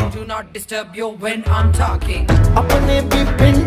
Do not disturb you when I'm talking. अपने भी पिंड